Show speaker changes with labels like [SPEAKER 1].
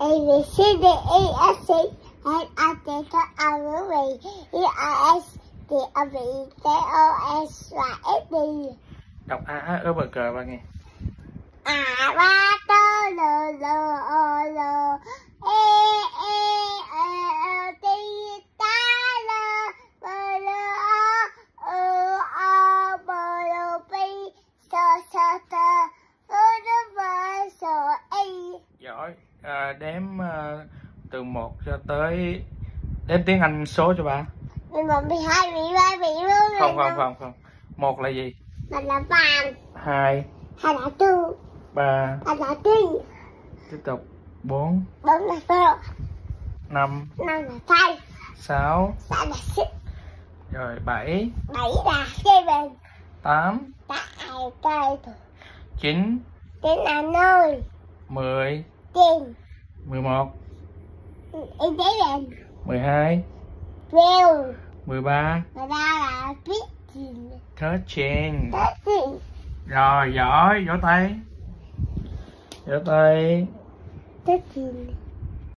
[SPEAKER 1] A B C D E F G H I J K L M N O P Q R S T U V W X Y Z.
[SPEAKER 2] Đọc A ớ bờ cờ ba nghe.
[SPEAKER 1] A ba tơ lơ lơ o lơ e e e e t ta lơ bơ lơ o o bơ lơ pi sơ sơ tơ bơ lơ bơ sơ e.
[SPEAKER 2] Giỏi. Đếm từ 1 cho tới đếm tiếng Anh số cho ba.
[SPEAKER 1] 11, 12, 13, 14.
[SPEAKER 2] Không. 1 là gì?
[SPEAKER 1] Một là vàng.
[SPEAKER 2] 2
[SPEAKER 1] 2 là tư.
[SPEAKER 2] 3
[SPEAKER 1] là tư.
[SPEAKER 2] tiếp tục 4
[SPEAKER 1] là phơ.
[SPEAKER 2] 5
[SPEAKER 1] là thay.
[SPEAKER 2] 6
[SPEAKER 1] là xích.
[SPEAKER 2] rồi 7
[SPEAKER 1] là seven.
[SPEAKER 2] 8
[SPEAKER 1] cây.
[SPEAKER 2] 9
[SPEAKER 1] là nơi.
[SPEAKER 2] 10
[SPEAKER 1] tiền.
[SPEAKER 2] 11
[SPEAKER 1] em thấy lên.
[SPEAKER 2] 12
[SPEAKER 1] Rêu.
[SPEAKER 2] 13
[SPEAKER 1] là viết gì.
[SPEAKER 2] 13. Rồi giỏi, vỗ tay.
[SPEAKER 1] Viết gì.